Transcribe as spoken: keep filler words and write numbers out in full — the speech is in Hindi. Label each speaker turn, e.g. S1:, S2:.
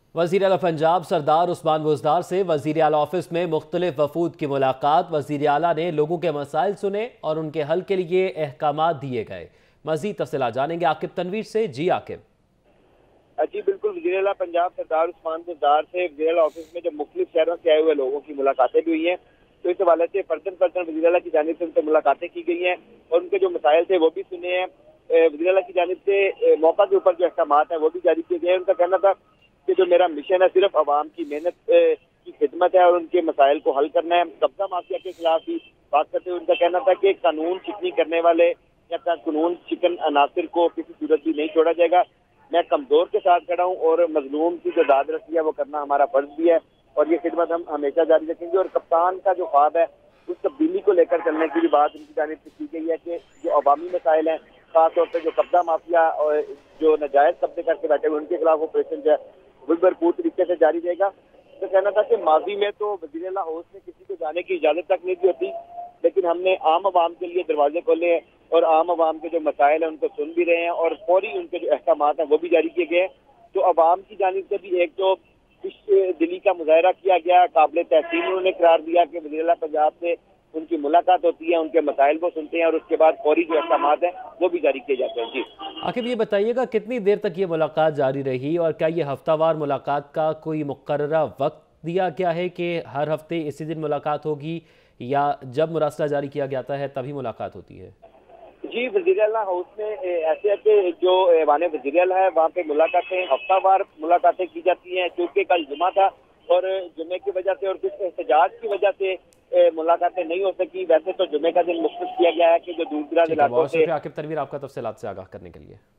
S1: वज़ीर आला पंजाब सरदार उस्मान बुज़दार से वज़ीर आला ऑफिस में मुख्तलिफ वफूद की मुलाकात। वज़ीर आला ने लोगों के मसाइल सुने और उनके हल के लिए अहकामात दिए गए। मज़ीद तफ़सीलात जानेंगे आकिब तनवीर से। जी आकिब।
S2: जी बिल्कुल, वज़ीर आला पंजाब सरदार उस्मान बुज़दार से वज़ीर आला ऑफिस में जो मुख्तलिफ शहरों से आए हुए लोगों की मुलाकातें भी हुई हैं, तो इस हवाले से पर्सन पर्सन वज़ीर आला की जानिब से उनसे मुलाकातें की गई हैं और उनके जो मसाइल थे वो भी सुने हैं। वज़ीर आला की जानिब से मौका के ऊपर जो अहकामात हैं वो भी जारी किए गए हैं। उनका कहना था कि जो मेरा मिशन है सिर्फ अवाम की मेहनत की खिदमत है और उनके मसाइल को हल करना है। कब्जा माफिया के खिलाफ भी बात करते हुए उनका कहना था कि कानून शिकनी करने वाले या कानून शिकन अनासर को किसी सूरत भी नहीं छोड़ा जाएगा। मैं कमजोर के साथ खड़ा हूँ और मजलूम की जो दाद रसी है वो करना हमारा फर्ज भी है और ये खिदमत हम हमेशा जारी रखेंगे। और कप्तान का जो ख्वाब है उस तब्दीली को लेकर चलने की भी बात उनकी जानिब से की गई है कि जो अवामी मसाइल हैं, खासतौर पर जो कब्जा माफिया और जो नाजायज कब्जे करके बैठे हुए उनके खिलाफ ऑपरेशन जो है वो भरपूर तरीके से जारी रहेगा। तो कहना था कि माजी में तो वज़ीर आला हाउस में किसी को जाने की इजाजत तक नहीं दी होती, लेकिन हमने आम आवाम के लिए दरवाजे खोले हैं और आम आवाम के जो मसाइल हैं उनको सुन भी रहे हैं और फौरी उनके जो अहकामात हैं वो भी जारी किए गए हैं। तो आवाम की जानिब से भी एक जो दिली का मुजाहरा किया गया, काबिल तहसीन उन्होंने करार दिया कि वज़ीर आला पंजाब से उनकी मुलाकात होती है, उनके मसाइल को सुनते हैं और उसके बाद फौरी जो अहकामात हैं वो भी जारी किए जाते हैं। जी
S1: आखिर ये बताइएगा कितनी देर तक ये मुलाकात जारी रही और क्या ये हफ्तावार मुलाकात का कोई मुकर्ररा वक्त दिया गया है कि हर हफ्ते इसी दिन मुलाकात होगी या जब मुरासला जारी किया जाता है तभी मुलाकात होती है?
S2: जी, वज़ीर आला हाउस में ऐसे है कि जो ऐवान वज़ीर आला है वहाँ पे मुलाकातें हफ्तावार मुलाकातें की जाती हैं, क्योंकि कल जुमा था और जुमे की वजह से और कुछ एहतजाज की वजह से मुलाकातें नहीं हो सकी। वैसे तो जुमे का दिन मुख्तस किया गया है कि जो दूर दराज इलाकों से।
S1: आकिब तनवीर आपका तफसीलात से आगाह करने के लिए।